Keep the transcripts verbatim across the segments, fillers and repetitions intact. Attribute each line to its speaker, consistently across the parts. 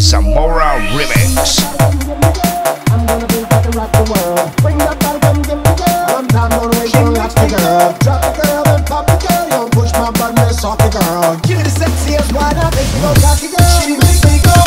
Speaker 1: Zamora Remix.
Speaker 2: I'm gonna be back and rock the world. Bring that body, come give me girl. One time gonna wait, gonna watch the girl. Drop the girl and pop the girl. You don't push my button and sock the girl. Give me the sexiest, why not make me go cocky girl? She makes me go.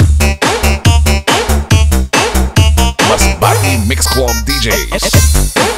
Speaker 1: Mix Club D Js.